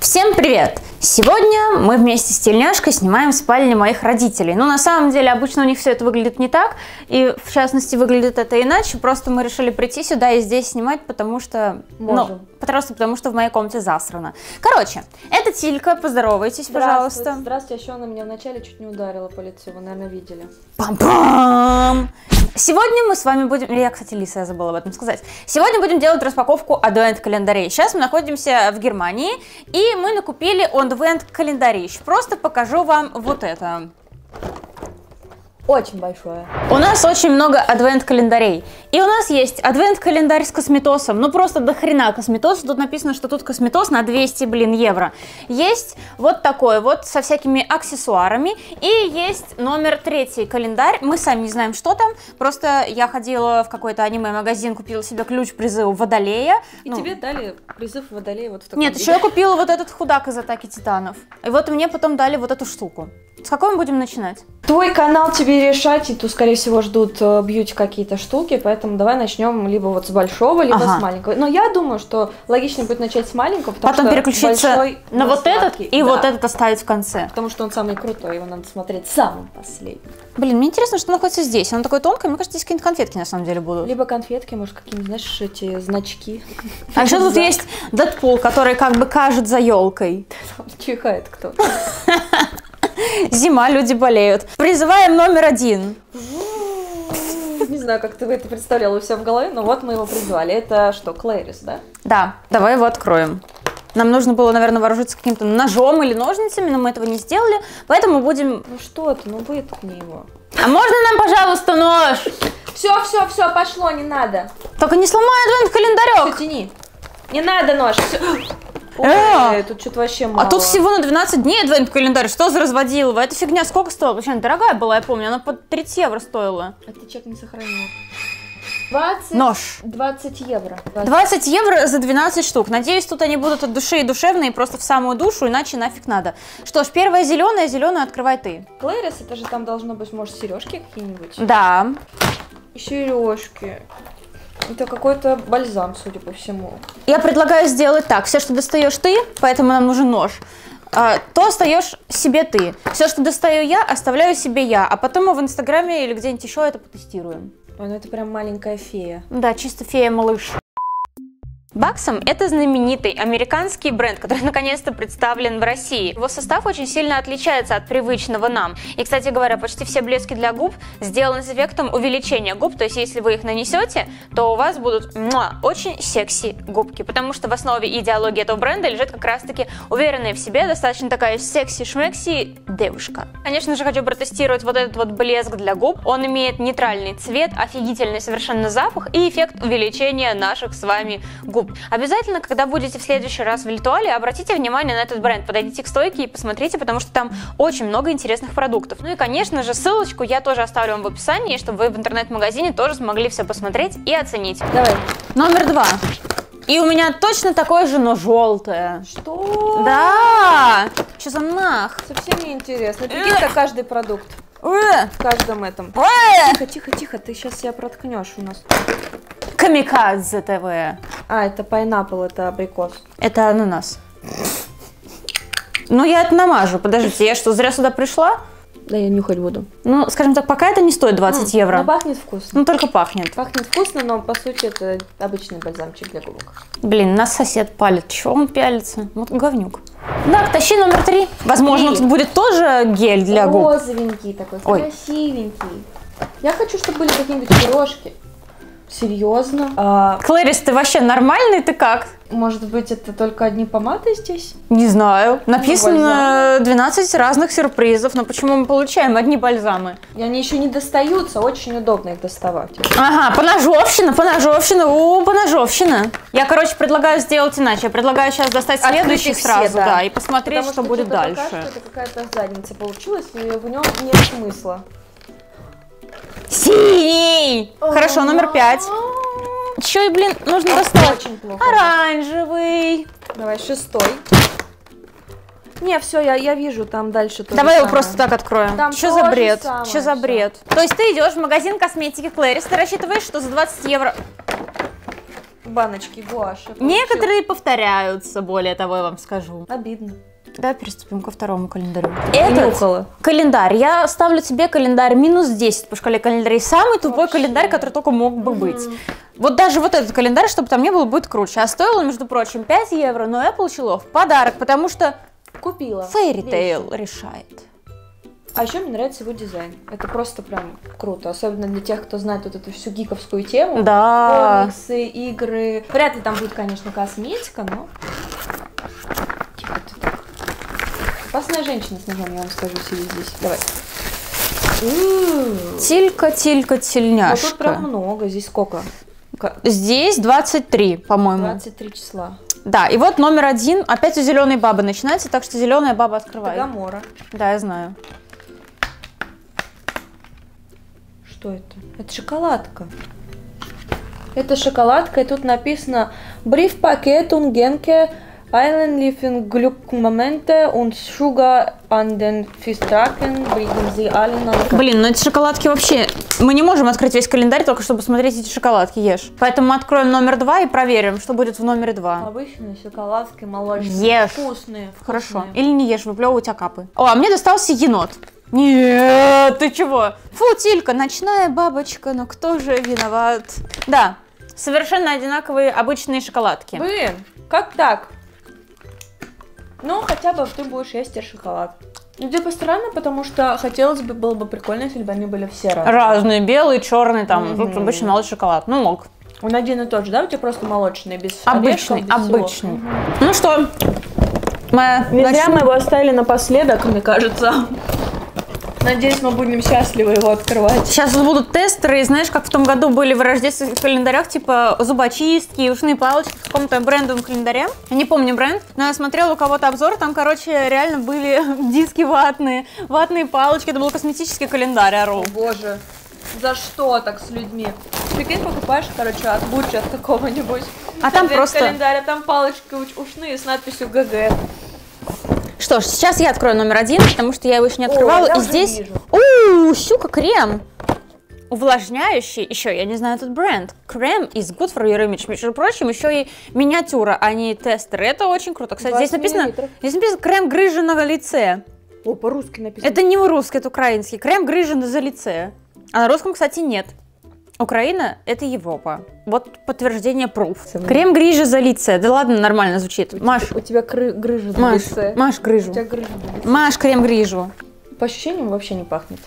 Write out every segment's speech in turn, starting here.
Всем привет! Сегодня мы вместе с тельняшкой снимаем в спальне моих родителей. Но на самом деле обычно у них все это выглядит не так, и в частности выглядит это иначе. Просто мы решили прийти сюда и здесь снимать, потому что... потому что в моей комнате засрано. Короче, это Тилька, поздоровайтесь, пожалуйста. Здравствуйте, еще она меня вначале чуть не ударила по лицу, вы, наверное, видели. Пам-пам! Сегодня мы с вами будем... Я, кстати, Лиса, я забыла об этом сказать. Сегодня будем делать распаковку адвент-календарей. Сейчас мы находимся в Германии, и мы накупили адвент-календарей. Просто покажу вам вот это. Очень большое. У нас очень много адвент-календарей. И у нас есть адвент-календарь с косметосом. Ну просто до хрена косметос. Тут написано, что тут косметос на 200, евро. Есть вот такой вот со всякими аксессуарами. И есть номер 3 календарь. Мы сами не знаем, что там. Просто я ходила в какой-то аниме-магазин, купила себе ключ призыва Водолея. И тебе дали призыв Водолея вот в таком Нет, виде. еще я купила вот этот худак из Атаки Титанов. И вот мне потом дали вот эту штуку. С какой мы будем начинать? Твой канал тебе решать, и тут, скорее всего, ждут бьюти какие-то штуки, поэтому давай начнем либо вот с большого, либо с маленького. Но я думаю, что логичнее будет начать с маленького, потому потом что переключиться на вот этот и да. вот этот оставить в конце. Потому что он самый крутой, его надо смотреть самым последним. Блин, мне интересно, что находится здесь. Оно такое тонкое, мне кажется, здесь какие-то конфетки на самом деле будут. Либо конфетки, может, какие-нибудь, знаешь, эти значки. А еще тут есть Дэдпул, который как бы кажет за елкой. Там чихает кто-то. Зима, люди болеют. Призываем номер 1. Не знаю, как ты это представляла у себя в голове, но вот мы его призвали. Это что, Клэрис, да? Да, давай его откроем. Нам нужно было, наверное, вооружиться каким-то ножом или ножницами, но мы этого не сделали, поэтому будем... Ну что ты, ну выткни его. А можно нам, пожалуйста, нож? Все, пошло, не надо. Только не сломай адвент-календарек. Все, тяни. Не надо нож. Тут что-то вообще мало. А тут всего на 12 дней адвент-календарь. Что за разводилово? Эта фигня сколько стоила? Вообще, она дорогая была, я помню. Она под 30 евро стоила. А ты чек не сохранил. 20 евро. 20 евро за 12 штук. Надеюсь, тут они будут от души и душевные, просто в самую душу, иначе нафиг надо. Что ж, первая зеленую открывай ты. Клэрис, это же там должно быть, может, сережки какие-нибудь? Да. Сережки. Это какой-то бальзам, судя по всему. Я предлагаю сделать так. Все, что достаешь ты, поэтому нам нужен нож, то остаешь себе ты. Все, что достаю я, оставляю себе я. А потом мы в Инстаграме или где-нибудь еще это потестируем. Ой, ну это прям маленькая фея. Да, чисто фея-малыш. Баксам – это знаменитый американский бренд, который наконец-то представлен в России. Его состав очень сильно отличается от привычного нам. И, кстати говоря, почти все блески для губ сделаны с эффектом увеличения губ. То есть, если вы их нанесете, то у вас будут очень секси губки. Потому что в основе идеологии этого бренда лежит как раз-таки уверенная в себе, достаточно такая секси-шмекси девушка. Конечно же, хочу протестировать вот этот вот блеск для губ. Он имеет нейтральный цвет, офигительный совершенно запах и эффект увеличения наших с вами губ. Обязательно, когда будете в следующий раз в Литуале, обратите внимание на этот бренд, подойдите к стойке и посмотрите, потому что там очень много интересных продуктов. Ну и, конечно же, ссылочку я тоже оставлю вам в описании, чтобы вы в интернет-магазине тоже смогли все посмотреть и оценить. Давай. Номер 2. И у меня точно такое же, но желтое. Что? Да! Что за нах? Совсем не интересно. Прикинь, это каждый продукт. В каждом этом. Тихо, ты сейчас себя проткнешь у нас. Камикадзе ТВ. А, это пайнапл, это абрикос. Это ананас. Ну, я это намажу. Подождите, я что, зря сюда пришла? Да, я нюхать буду. Ну, скажем так, пока это не стоит 20 евро. Но пахнет вкусно. Ну, только пахнет. Пахнет вкусно, но по сути это обычный бальзамчик для губок. Блин, нас сосед палит. Чего он пялится? Вот говнюк. Так, тащи номер 3. Возможно, тут будет тоже гель для губ. Розовенький такой, красивенький. Я хочу, чтобы были какие-нибудь пирожки. Серьезно? Клэрис, ты вообще нормальный? Ты как? Может быть, это только одни помады здесь? Не знаю. Написано 12 разных сюрпризов, но почему мы получаем одни бальзамы? И они еще не достаются, очень удобно их доставать. Ага, поножовщина, поножовщина. Я, короче, предлагаю сделать иначе. Я предлагаю сейчас достать следующий сразу, да, и посмотреть, что будет дальше. Потому что это какая-то задница получилась, и в нем нет смысла. Синий! Хорошо, номер 5. Еще и, блин, нужно достать. Очень плохо. Оранжевый. Давай, 6-й. Не, все, я вижу, там дальше тоже. Давай его просто так откроем. Там что за бред? Самое, что за бред? То есть ты идешь в магазин косметики Клэрис, ты рассчитываешь, что за 20 евро... баночки гуаши. Некоторые повторяются, более того, я вам скажу. Обидно. Давай приступим ко второму календарю. Этот календарь. Я ставлю тебе календарь -10 по шкале календарей. Самый тупой календарь, который только мог бы быть. Вот даже вот этот календарь, чтобы там не было, будет круче. А стоило, между прочим, 5 евро, но я получила в подарок, потому что купила. Fairy Tail решает. А еще мне нравится его дизайн. Это просто прям круто. Особенно для тех, кто знает вот эту всю гиковскую тему. Да. Комиксы, игры. Вряд ли там будет, конечно, косметика, но... Тихо ты так. Опасная женщина с ножом, я вам скажу, сидит здесь. Давай. Тилька, тельняшка. Вот тут прям много. Здесь сколько? Здесь 23, по-моему. 23 числа. Да, и вот номер 1. Опять у зеленой бабы начинается, так что зеленая баба открывает. Это Гамора. Да, я знаю. Что это? Это шоколадка. Это шоколадка, и тут написано Brief Paket und Genke Einliefen Glückmomente und Sugar an den Fistraken bringen sie alle nach. Блин, ну эти шоколадки вообще... Мы не можем открыть весь календарь, только чтобы посмотреть эти шоколадки, ешь. Поэтому мы откроем номер 2 и проверим, что будет в номере 2. Обычные шоколадки молочные. Ешь. Вкусные. Хорошо. Или не ешь, выплевывать окапы. О, а мне достался енот. Нет, ты чего? Фу, Тилька, ночная бабочка, но кто же виноват? Да, совершенно одинаковые обычные шоколадки. Блин, как так? Ну, хотя бы ты будешь есть шоколад. Ну, типа странно, потому что хотелось бы, было бы прикольно, если бы они были все разные. Разные, белый, черный, там, тут обычный молочный шоколад. Ну, мог. Он один и тот же, да? У тебя просто молочный, без обычный, орешков, без обычный. всего. Ну что, Не зря мы его оставили напоследок, мне кажется. Надеюсь, мы будем счастливы его открывать. Сейчас будут тестеры, и знаешь, как в том году были в рождественских календарях, типа зубочистки и ушные палочки в каком-то брендовом календаре. Я не помню бренд, но я смотрела у кого-то обзор, там, короче, реально были диски ватные палочки, это был косметический календарь, ору. О, боже, за что так с людьми? Прикинь, покупаешь, короче, от Гуччи, от какого-нибудь. А там просто... календарь, а там палочки ушные с надписью ГГ. Что ж, сейчас я открою номер 1, потому что я его еще не открывала. О, и здесь... щука, крем. Увлажняющий. Еще, я не знаю этот бренд. Крем is good for your image. Между прочим, еще и миниатюра, а не тестеры. Это очень круто. Кстати, здесь написано крем грыжи на лице. О, по-русски написано. Это не русский, это украинский. Крем грыжи за лице. А на русском, кстати, нет. Украина – это Европа. Вот подтверждение proof. Крем грыжа за лице. Да ладно, нормально звучит. Маш, у тебя грыжа на лице. Маш грыжу. У тебя грыжа на лице. Маш крем грыжу. По ощущениям вообще не пахнет.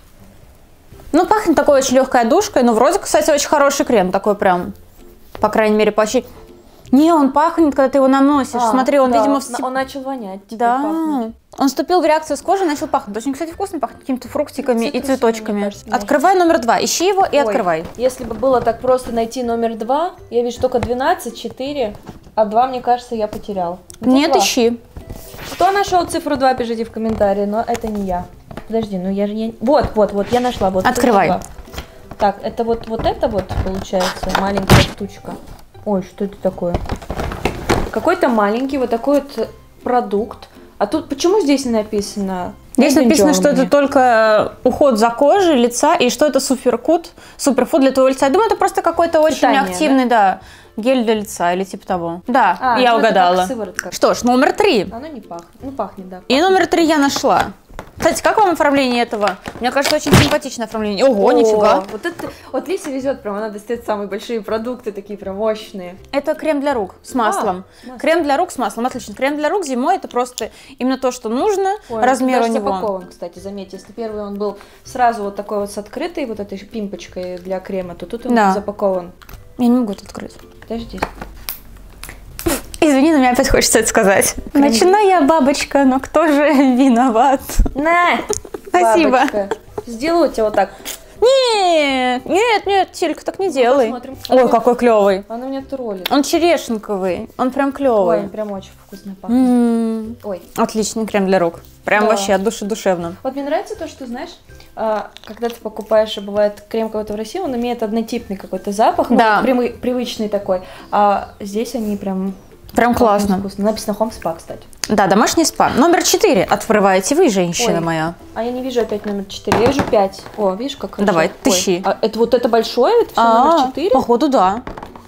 Ну, пахнет такой очень легкой одушкой, но вроде, кстати, очень хороший крем. Такой прям, по крайней мере, по ощущениям. Не, он пахнет, когда ты его наносишь. Смотри, он, да, видимо... Он начал вонять. Да. Пахнет. Он вступил в реакцию с кожей и начал пахнуть. Очень, кстати, вкусно пахнет какими-то фруктиками и цветочками. Кажется, открывай номер 2. Ищи его и открывай. Если бы было так просто найти номер 2, я вижу только 12, 4, а 2, мне кажется, я потерял. Где Нет, 2? ищи. Кто нашел цифру 2, пишите в комментарии, но это не я. Подожди, ну я же не... Вот, я нашла. Вот, открывай. Так, это вот это вот получается маленькая штучка. Ой, что это такое? Какой-то маленький вот такой вот продукт. А тут почему здесь не написано? Здесь написано, что это только уход за кожей, лица, и что это суперфуд для твоего лица. Я думаю, это просто какой-то очень активный, да, гель для лица или типа того. Да, я угадала. Что ж, номер 3. Оно не пахнет. Ну, пахнет, да. И номер 3 я нашла. Кстати, как вам оформление этого? Мне кажется, очень симпатичное оформление. Ого, нифига. Вот это, вот Лисе везет, прям она достает самые большие продукты, такие прям мощные. Это крем для рук с маслом. Крем для рук с маслом, отлично. Крем для рук зимой это просто именно то, что нужно. Размер у него. Запакован, кстати, заметьте. Если первый он был сразу вот такой вот с открытой вот этой пимпочкой для крема, то тут он запакован. Я не могу это открыть. Подожди. Извини, но мне опять хочется это сказать. Ночная бабочка, но кто же виноват? На! Спасибо. Бабочка. Сделаю тебе вот так. Нет, Тилька, так не делай. Посмотрим. Ой, какой клевый. Она меня троллит. Он черешенковый, он прям клевый. Ой, он прям очень вкусно пахнет. Ой. Отличный крем для рук. Прям вообще от души душевно. Вот мне нравится то, что, знаешь, когда ты покупаешь, бывает крем какой-то в России, он имеет однотипный какой-то запах, привычный такой. А здесь они прям классно. Вкусно. Написано Home Spa, кстати. Да, домашний спа. Номер 4 открываете вы, женщина моя. А я не вижу опять номер 4, я вижу 5. О, видишь, как хорошо. Давай, тыщи. А это вот это большое, это все номер 4? Походу, да.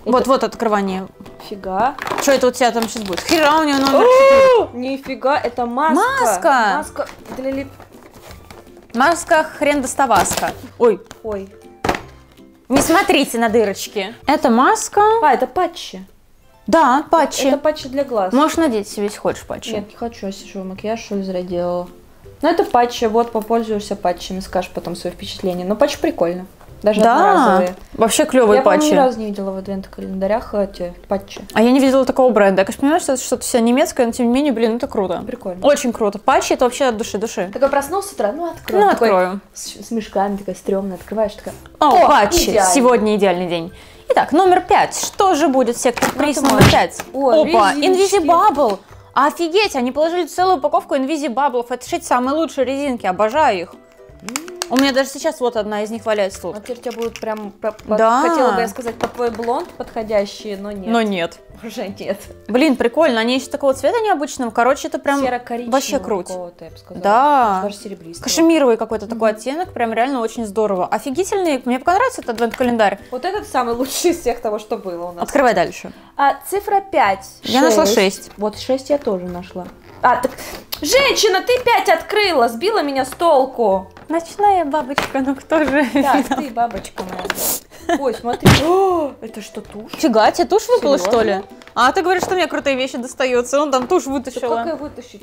Вот открывание. Фига. Что это у тебя там сейчас будет? Хера у нее номер 4. Нифига, это маска. Маска для лип... Маска хрен доставаска. Ой. Не смотрите на дырочки. Это маска. Это патчи. Да, патчи. Это патчи для глаз. Можешь надеть себе, если хочешь, патчи. Нет, не хочу, я сижу, макияж что ли зря делала. Ну это патчи, вот попользуешься патчами, скажешь потом свои впечатления. Но патчи прикольно. Даже одноразовые. Вообще клевые патчи. Я, ни разу не видела в адвент-календарях эти патчи. А я не видела такого бренда. Я, конечно, понимаю, что это что-то все немецкое, но тем не менее, блин, это круто. Прикольно. Очень круто. Патчи это вообще от души. Такой проснулся с утра, открою. Ну, открою. С мешками такая стрёмная, открываешь, такая. О, патчи. Идеально. Сегодня идеальный день. Итак, номер 5. Что же будет? Сектор приз номер 5. Опа, Invisibubble. Офигеть, они положили целую упаковку Invisibubble. Это шить самые лучшие резинки, обожаю их. У меня даже сейчас вот одна из них валяется тут. А теперь у тебя будут прям, да. Хотела бы я сказать, под твой блонд подходящие, но нет. Но нет. Уже нет. Блин, прикольно, они еще такого цвета необычного. Короче, это прям вообще круто. Я бы сказала. Да. Даже серебристый. Кашемировый какой-то такой оттенок, прям реально очень здорово. Офигительный, мне понравился этот адвент-календарь. Вот этот самый лучший из всех того, что было у нас. Открывай дальше. Цифра 5. Я нашла 6. Вот 6 я тоже нашла. Так... Женщина, ты 5 открыла, сбила меня с толку. Ночная бабочка, ну кто же? Так, ты бабочка моя. Ой, смотри. Это что, тушь? Фига, тебе тушь выпала, что ли? А ты говоришь, что мне крутые вещи достаются. Он там тушь вытащила. Как ее вытащить?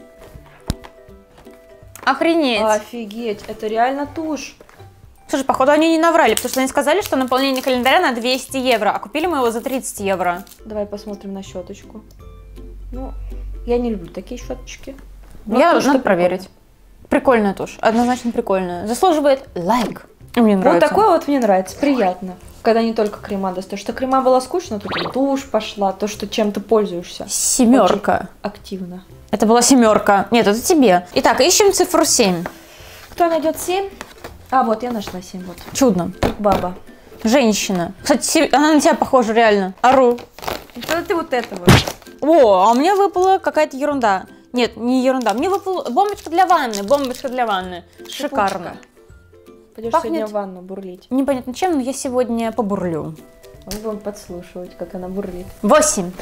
Охренеть. Офигеть, это реально тушь. Слушай, походу они не наврали, потому что они сказали, что наполнение календаря на 200 евро, а купили мы его за 30 евро. Давай посмотрим на щеточку. Ну, я не люблю такие щеточки. Надо проверить. Прикольная тушь, однозначно прикольная. Заслуживает лайк. Мне нравится. Вот такое вот мне нравится, приятно. Когда не только крема достаешь. Что крема была скучно, тут и тушь пошла, то, что чем ты пользуешься. 7. Очень активно. Это была 7. Нет, это тебе. Итак, ищем цифру 7. Кто найдет 7? Вот я нашла 7. Вот. Чудно. Баба. Женщина. Кстати, она на тебя похожа реально. Ору. Что ты вот это вот? О, а у меня выпала какая-то ерунда. Нет, не ерунда. Мне выпала бомбочка для ванны. Бомбочка для ванны. Шикарно. Пойдешь сегодня в ванну бурлить? Непонятно чем, но я сегодня побурлю. Мы будем подслушивать, как она бурлит. 8.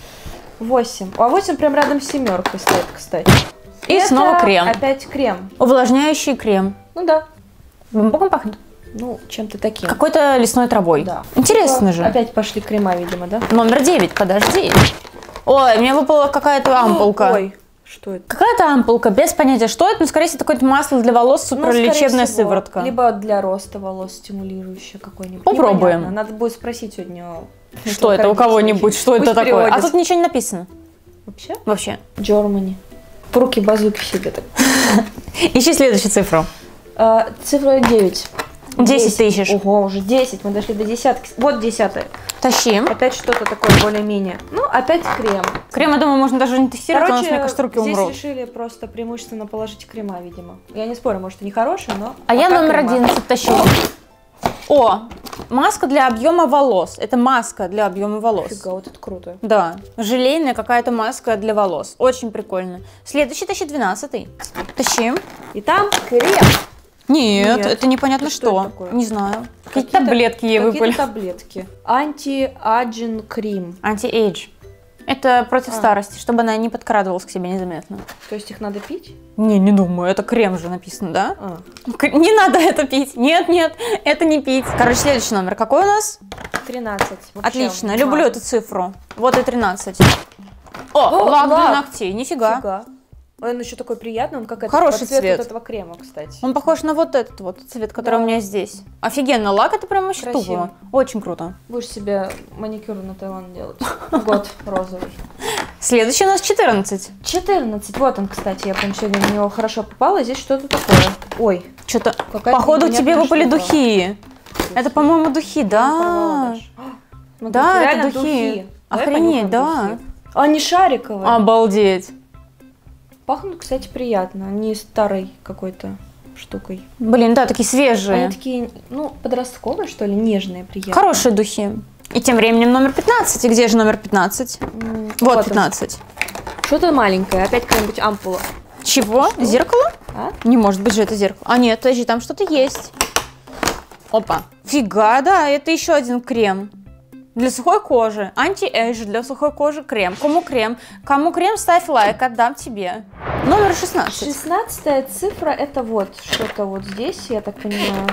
8. А 8 прям рядом с 7 стоит, кстати. И это снова крем. Опять крем. Увлажняющий крем. Ну да. Бомбоком пахнет? Ну, чем-то таким. Какой-то лесной травой. Да. Интересно же. Опять пошли крема, видимо, да? Номер 9, подожди. Ой, мне выпала какая-то ампулка. Ой, что это? Какая-то ампулка, без понятия, что это, но, скорее всего, какое-то масло для волос, суперлечебная сыворотка. Либо для роста волос стимулирующая какой-нибудь. Попробуем. Непонятно. Надо будет спросить сегодня. Что это у кого-нибудь, что это такое? А тут ничего не написано. Вообще? Вообще. Germany. В руки базуки себе так. Ищи следующую цифру. Цифра 9. 10 ты ищешь. Ого, уже 10, мы дошли до десятки. Вот 10-я. Тащи. Опять что-то такое более-менее. Ну, опять крем. Крем, я думаю, можно даже не тестировать, потому что, мне кажется, руки умрут. Здесь решили просто преимущественно положить крема, видимо. Я не спорю, может, они хорошие, но... А я номер 11 тащу. О, маска для объема волос. Это маска для объема волос. Фига, вот это круто. Да, желейная какая-то маска для волос. Очень прикольно. Следующий тащи 12-й. Тащи. И там крем. Нет, это непонятно что. Не знаю. Какие-то таблетки ей выпали. Какие-то таблетки. Анти-аджин крем. Анти-эйдж. Это против старости, чтобы она не подкрадывалась к себе незаметно. То есть их надо пить? Не думаю. Это крем же написано, да? Не надо это пить. Нет, это не пить. Короче, следующий номер. Какой у нас? 13. Отлично. Люблю эту цифру. Вот и 13. О, лак для ногтей. Нифига. Он еще такой приятный, он как хороший цвет вот этого крема, кстати. Он похож на вот этот вот цвет, который у меня здесь. Офигенно, лак это прям вообще тупо. Очень круто. Будешь себе маникюр на Таиланд делать. Год розовый. Следующий у нас 14. 14, вот он, кстати, я прям сегодня на него хорошо попала. Здесь что-то такое. Ой. Что-то, походу, тебе выпали духи. Это, по-моему, духи, да. Да, это духи. Охренеть, да. Они шариковые. Обалдеть. Пахнут, кстати, приятно, не старой какой-то штукой. Блин, да, такие свежие. Они такие, ну, подростковые, что ли, нежные, приятные. Хорошие духи. И тем временем номер 15. И где же номер 15? Вот 15. Что-то маленькое, опять какая-нибудь ампула. Чего? Что? Зеркало? Не может быть же это зеркало. А нет, подожди, там что-то есть. Опа. Фига, да, это еще один крем. Для сухой кожи. Анти-эйдж для сухой кожи крем. Кому крем? Кому крем, ставь лайк, отдам тебе. Номер 16. 16-я цифра это вот что-то вот здесь, я так понимаю.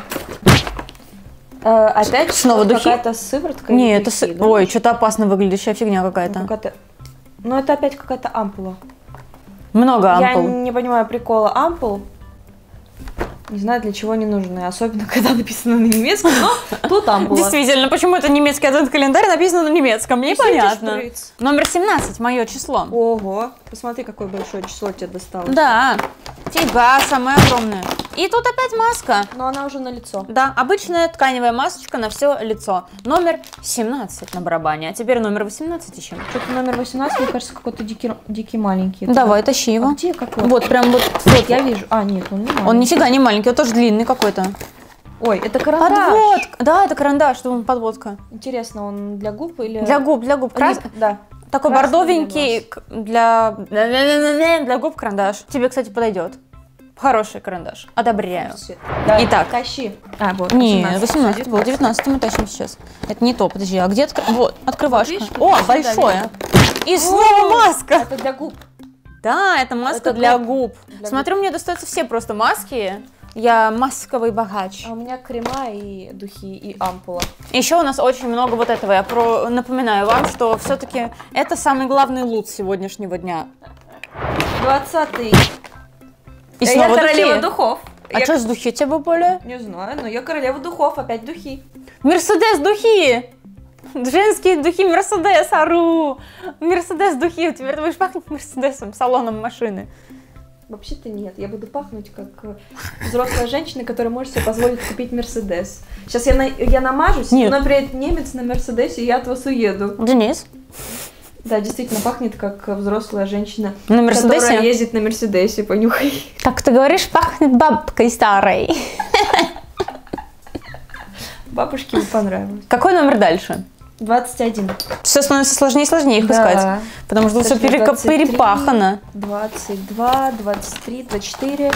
Опять снова духи? Какая-то сыворотка? Не, или это духи, да? ой, что-то опасно выглядящая фигня какая-то. Ну это опять какая-то ампула. Много ампул. Я не понимаю прикола ампул. Не знаю, для чего они нужны, особенно когда написано на немецком, но тут ампула. Действительно, почему это немецкий адвент-календарь написано на немецком, непонятно. Шприц. Номер 17, мое число. Ого, посмотри, какое большое число тебе досталось. Да, фига, самое огромное. И тут опять маска. Но она уже на лицо. Да, обычная тканевая масочка на все лицо. Номер 17 на барабане, а теперь номер 18 еще. Что-то номер 18, мне кажется, какой-то дикий маленький. Давай, тащи его. А где какой? Вот, прям вот. Я вижу. А, нет, он не маленький. Он нифига не маленький, он тоже длинный какой-то. Ой, это карандаш. Подводка. Да, это карандаш, что он подводка. Интересно, он для губ или... Для губ. Да. Такой Красный бордовенький для губ карандаш. Тебе, кстати, подойдет. Хороший карандаш. Одобряю. Да, Итак. Тащи. А, вот, Не, 18 был, 19 мы тащим сейчас. Это не то, подожди, а где вот, открывашка? Видишь, О, тут большое. И О, снова маска. Это для губ. Да, это маска Это для для губ. для Смотрю, мне достаются все просто маски. Я масковый богач. А у меня крема и духи, и ампула. Еще у нас очень много вот этого. Я напоминаю вам, что все-таки это самый главный лут сегодняшнего дня. 20-й. И Я снова королева духи. духов. А что с духи тебе более? Не знаю, но я королева духов, опять духи. Мерседес духи! Женские духи Мерседес, ару! Мерседес духи, теперь ты будешь пахнуть Мерседесом, салоном машины. Вообще-то нет, я буду пахнуть как взрослая женщина, которая может себе позволить купить Мерседес. Сейчас я намажусь, Нет. но приедет немец на Мерседесе, и я от вас уеду. Денис? Да, действительно, пахнет как взрослая женщина, На Мерседесе? которая ездит на Мерседесе, понюхай. Так ты говоришь, пахнет бабкой старой. Бабушке не понравилось. Какой номер дальше? 21. Все становится сложнее и сложнее их искать. Потому что все 23, перепахано. 22, 23, 24,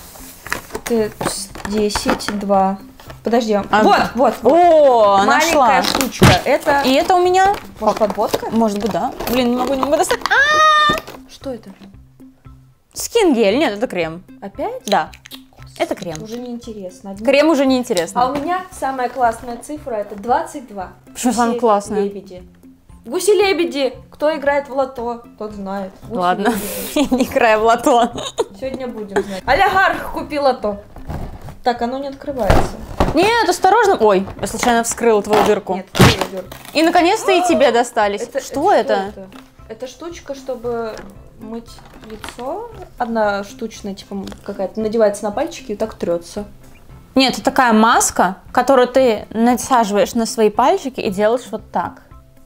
10, 2. Подожди, вот. О, Маленькая нашла. штучка. Это... И это у меня... Может, подводка? Может быть, да. Блин, не могу достать. Что это? Скин-гель. Нет, это крем. Опять? Да, это крем. Уже неинтересно. Крем уже не А интересно. у меня самая классная цифра это 22. Почему самая классная? Гуси-лебеди. Гуси-лебеди. Кто играет в лото, тот знает. Ладно, Гуси-лебеди. не края в лото. Сегодня будем знать. Олигарх купил лото. Так, оно не открывается. Нет, осторожно. Ой, я случайно вскрыла твою дырку. Нет, я дёру. И наконец-то и тебе достались. Что это? Это штучка, чтобы мыть лицо. Одна штучная, типа какая-то, надевается на пальчики и так трется. Нет, это такая маска, которую ты насаживаешь на свои пальчики и делаешь вот так.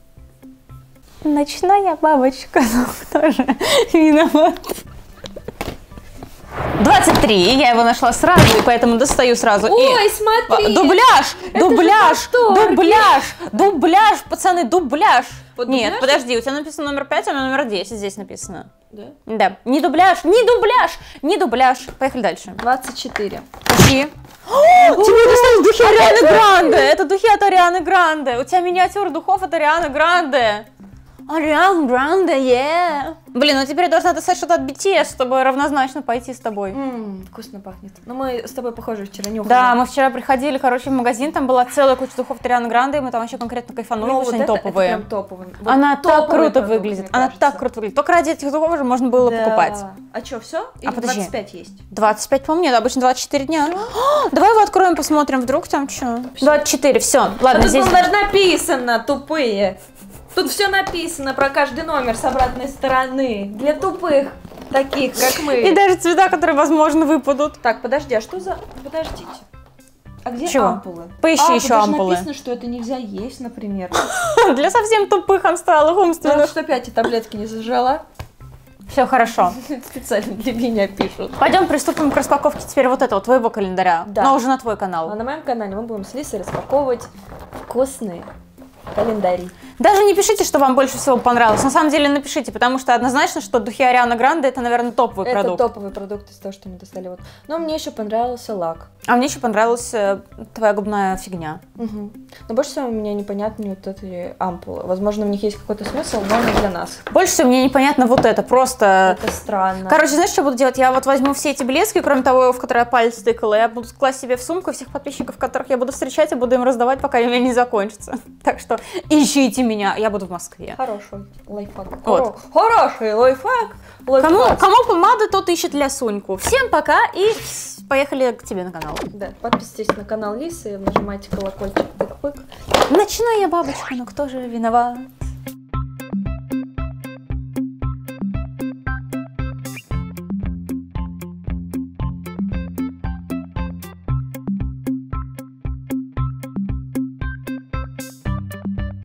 Ночная бабочка, ну кто же виноват? 23, я его нашла сразу, и поэтому достаю сразу. Ой, смотри! Дубляж! Это Дубляж! же восторг! Дубляж, пацаны, дубляж! Вот Нет, дубляж? подожди, у тебя написано номер 5, а у меня номер 10 здесь написано. Да? Да, не дубляж, не дубляж, не дубляж. Поехали дальше. 24. Ищи. Тебе достались духи Арианы Гранде. Это духи от Арианы Гранде. У тебя миниатюра духов от Арианы Гранде. Ариана Гранде, yeah. Блин, ну теперь я должна достать что-то от BTS, чтобы равнозначно пойти с тобой. Вкусно пахнет. Ну мы с тобой, похоже, вчера нюхали. Да, мы вчера приходили, короче, в магазин, там была целая куча духов от Арианы Гранде, и мы там вообще конкретно кайфанули, Ну, потому что вот они это топовые. прям топовый. Вот Она так топовый круто продукт, выглядит, мне она кажется. так круто выглядит. Только ради этих духов уже можно было Да. покупать. А что, все? Или подожди. 25 есть? 25, по-моему, нет, обычно 24 дня. Давай его откроем, посмотрим, вдруг там что. 24, все, ладно, Тут здесь... даже написано, тупые. Тут все написано про каждый номер с обратной стороны. Для тупых, таких, как мы. И даже цвета, которые, возможно, выпадут. Так, подожди, а что за... Подождите. А где Чего? ампулы? Поищи тут еще даже ампулы. написано, что это нельзя есть, например. Для совсем тупых отсталых Ну, умственных. что опять и таблетки не зажала. Все хорошо. Специально для меня пишут. Пойдем приступим к распаковке теперь вот этого, твоего календаря. Да. Но уже на твой А канал. на моем канале мы будем с Лисой распаковывать вкусные календари. Даже не пишите, что вам больше всего понравилось. На самом деле напишите, потому что однозначно, что духи Арианы Гранде это, наверное, топовый продукт. Это топовый продукт из того, что мы достали. Вот. Но мне еще понравился лак. А мне еще понравилась твоя губная фигня. Угу. Но больше всего мне непонятны вот эти ампулы. Возможно, в них есть какой-то смысл, но не для нас. Больше всего мне непонятно вот это, просто... Это странно. Короче, знаешь, что буду делать? Я вот возьму все эти блески, кроме того, в который я палец тыкала, я буду класть себе в сумку, всех подписчиков, которых я буду встречать, и буду им раздавать, пока у меня не закончится. Так что ищите меня, я буду в Москве. Хороший лайфхак. Вот. Хороший лайфхак. Кому помада, тот ищет лясуньку. Всем пока и поехали к тебе на канал. Да, подписывайтесь на канал Лисы, нажимайте колокольчик, тык-пык. Ночная бабочка, но кто же виноват?